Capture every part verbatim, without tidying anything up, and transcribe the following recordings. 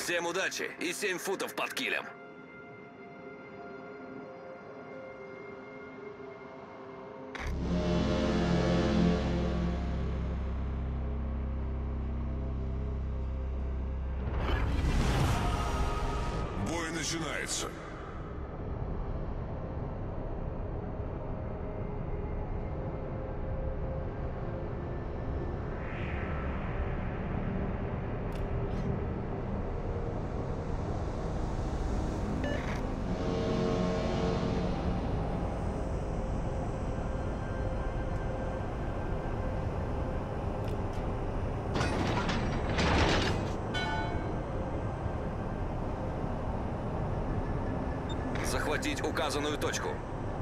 Всем удачи и семь футов под килем. Бой начинается. Захватить указанную точку.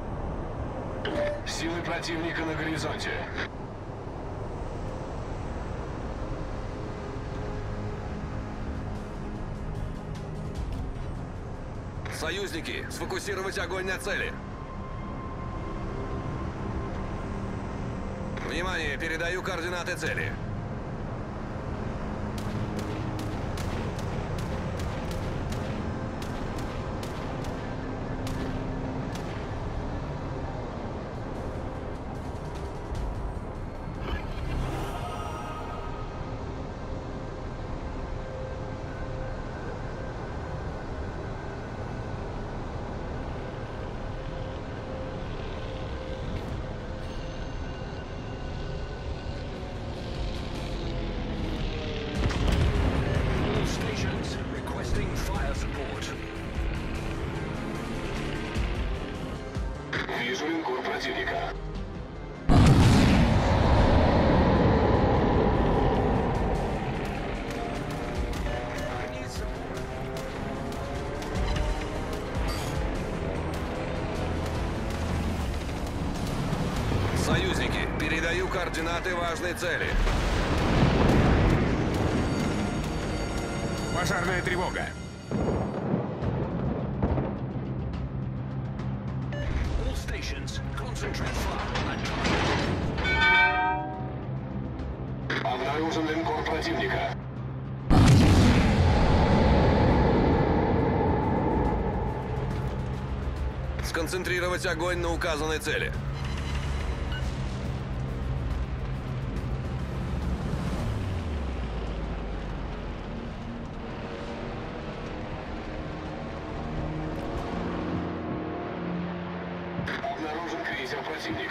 Силы противника на горизонте. Союзники, сфокусировать огонь на цели. Внимание, передаю координаты цели. Вижу линкор противника. Союзники, передаю координаты важной цели. Пожарная тревога. Обнаружен линкор противника. Сконцентрировать огонь на указанной цели. Обнаружен крейсер противника.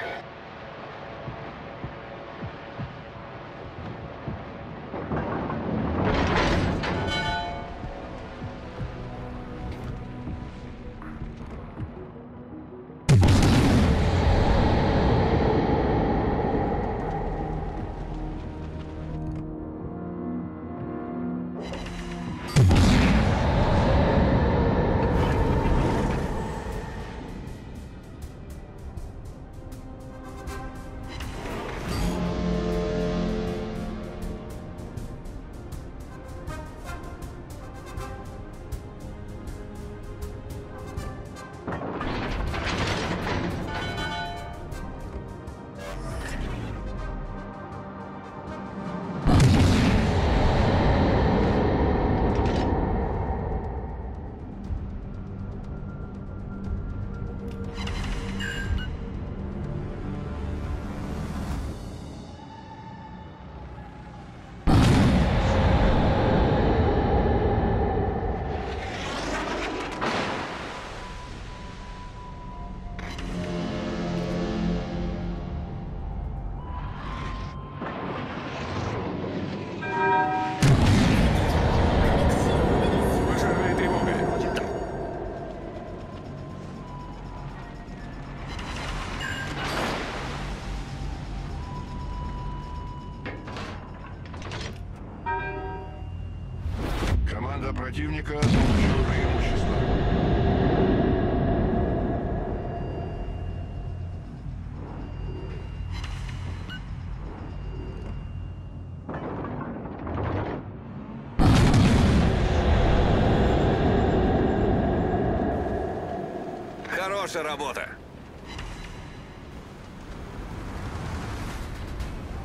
Команда противника получила преимущество. Хорошая работа.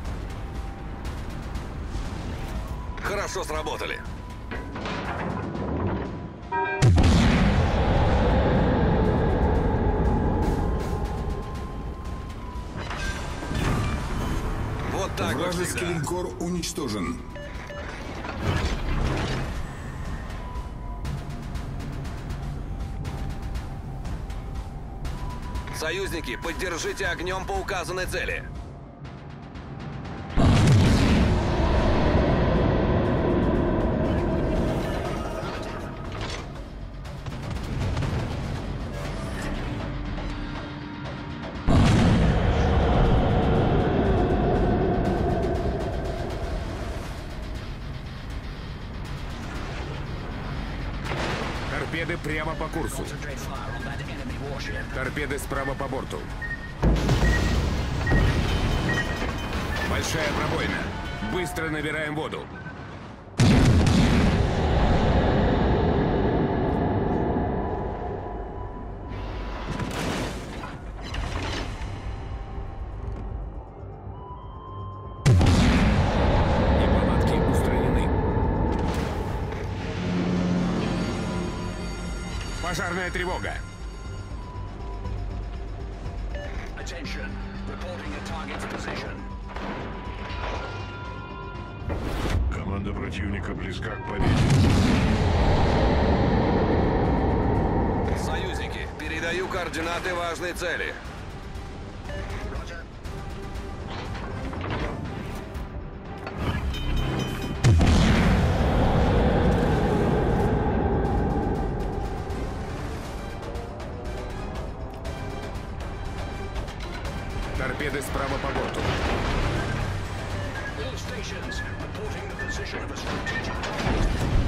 Хорошо сработали. Вражеский линкор уничтожен. Союзники, поддержите огнем по указанной цели. Торпеды прямо по курсу. Торпеды справа по борту. Большая пробоина. Быстро набираем воду. Неполадки устранены. Пожарная тревога. Attention. Reporting a target's position. Команда противника близка к победе. Союзники, передаю координаты важной цели. Торпеды справа по борту. All stations reporting the position of a strategic target.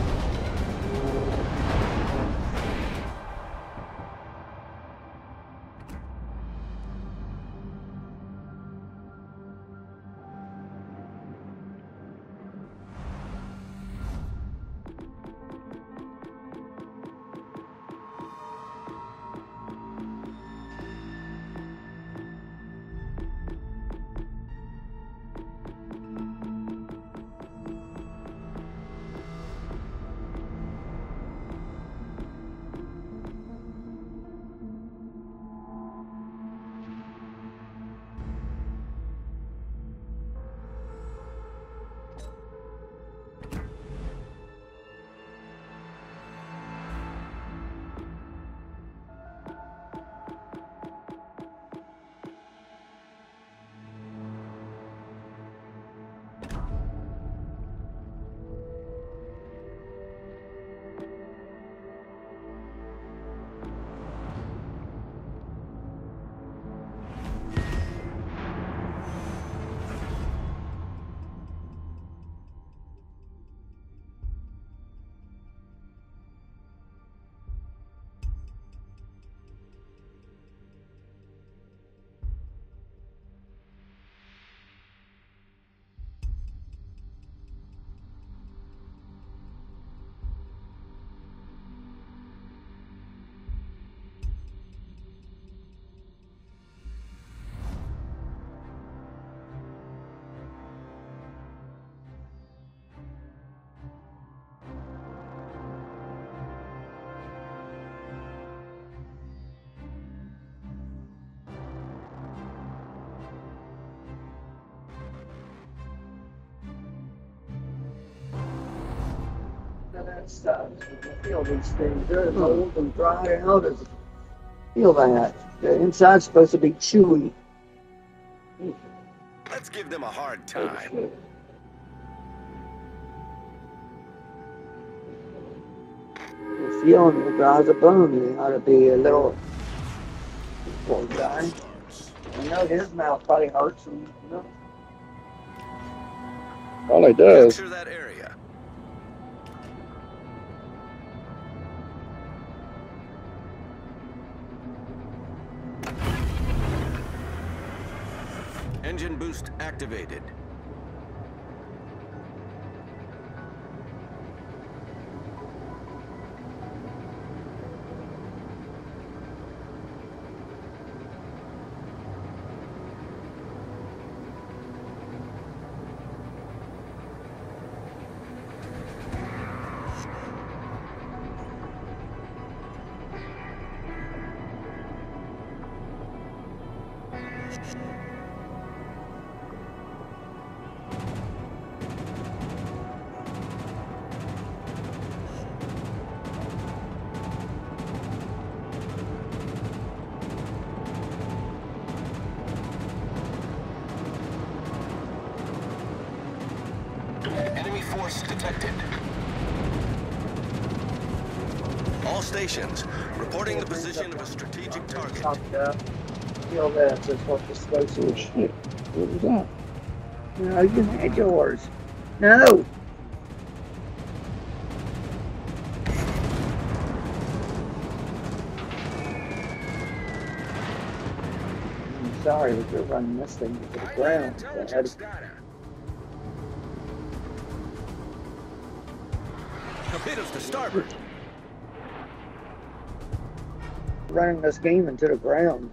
That stuff. You feel these things. They're as old and dried out as feel that. The inside's supposed to be chewy. Let's give them a hard time. The feeling will dry as a bone. You ought to be a little poor guy. I know his mouth probably hurts him. You know? Probably does. Capture that area. Engine boost activated. force detected. All stations, reporting the position of a strategic target. Top up. Feel that just what the explosive shit. What was that? No, you had yours. No! I'm sorry, but you're running this thing to the ground. So I had to Torpedoes to starboard. running this game into the ground.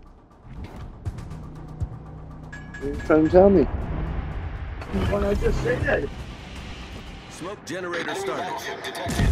You're trying to tell me. What I just said. Smoke generator started. Battleship detected.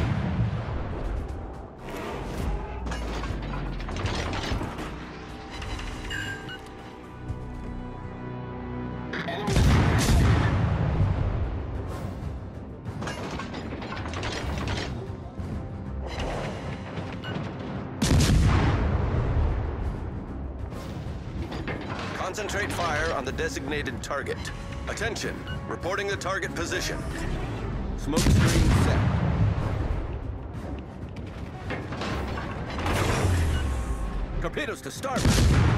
Concentrate fire on the designated target. Attention, reporting the target position. Smoke screen set. Torpedoes to starboard.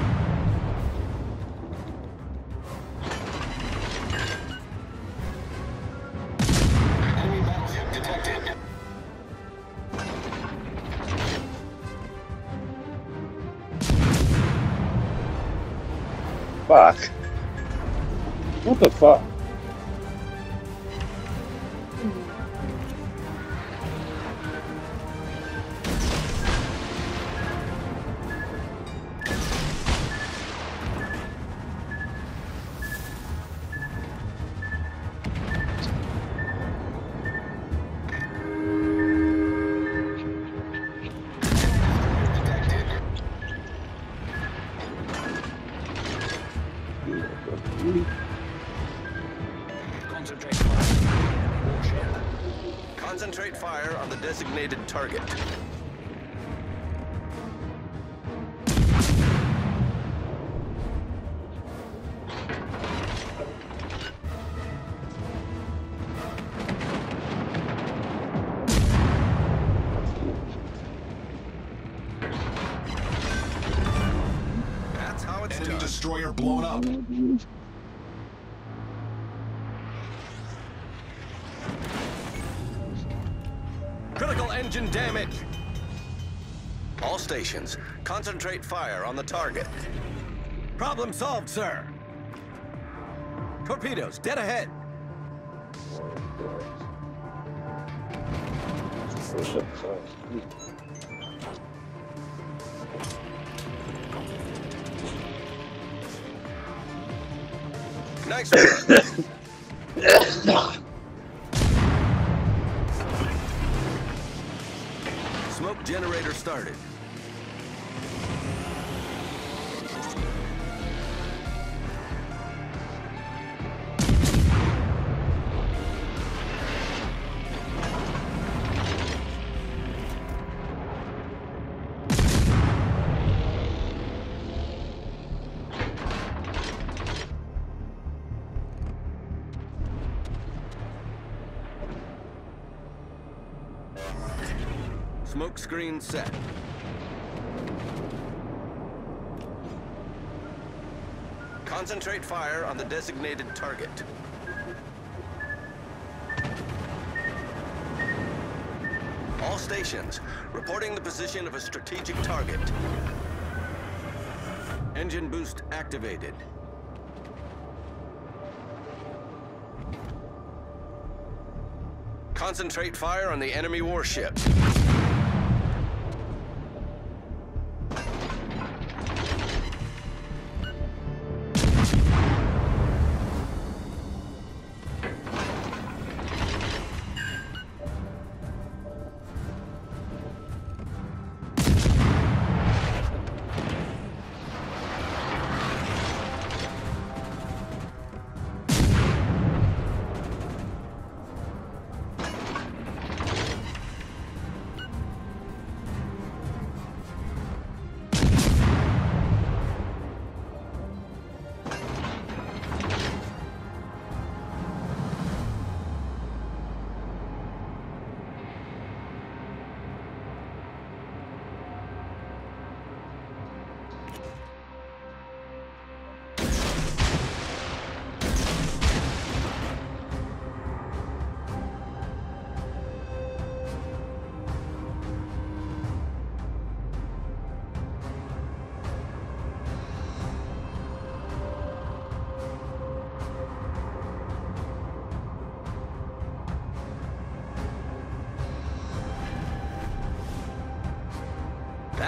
Enemy battleship detected. Fuck. What the fuck? Concentrate fire. Warship. Concentrate fire on the designated target. That's how it's Enemy done. destroyer blown up. Critical engine damage. All stations, concentrate fire on the target. Problem solved, sir. Torpedoes, dead ahead. Nice work. Smoke generator started. Smoke screen set. Concentrate fire on the designated target. All stations, reporting the position of a strategic target. Engine boost activated. Concentrate fire on the enemy warship.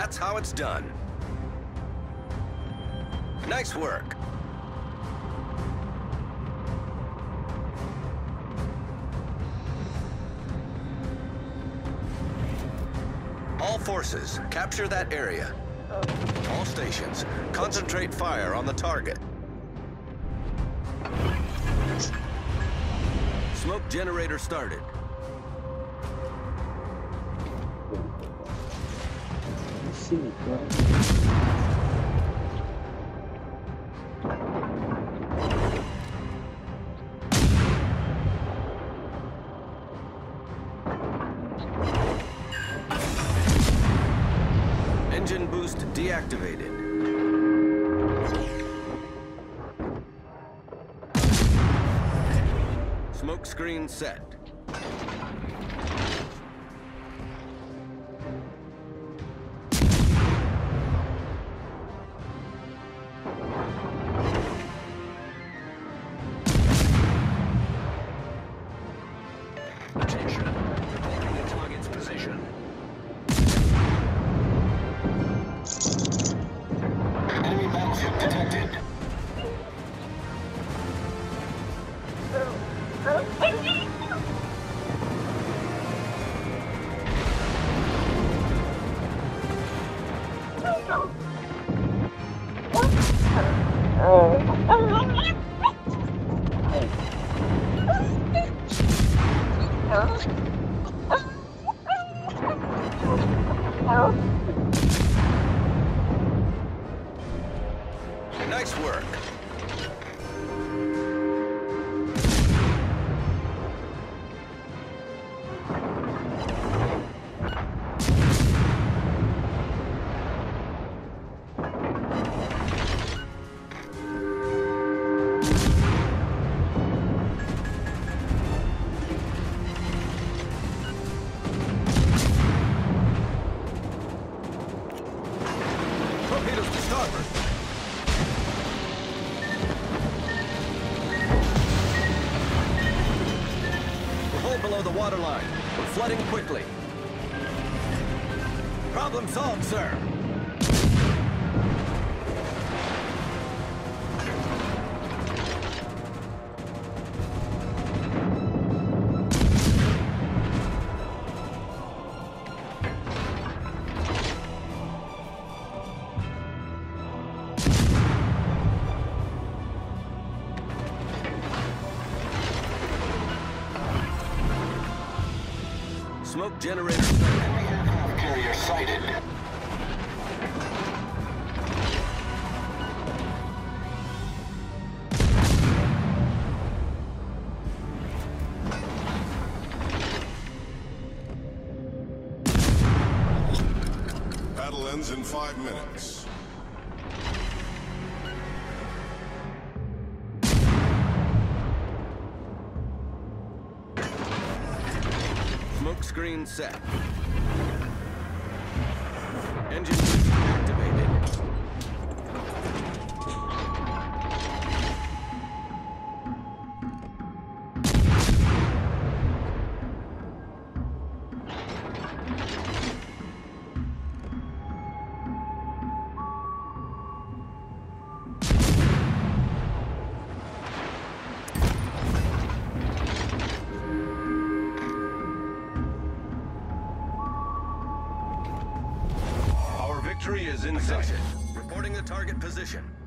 That's how it's done. Nice work. All forces, capture that area. All stations, concentrate fire on the target. Smoke generator started. Let's see, bro. Engine boost deactivated. Smoke screen set. Attention. Reporting the target's position. Enemy battleship detected. Nice work. Torpedoes to starboard. We're hull below the waterline. We're flooding quickly. Problem solved, sir. Smoke generator started. Enemy aircraft carrier sighted. Battle ends in five minutes. Smoke screen set. Engine boost activated. Victory is in sight. Reporting the target position.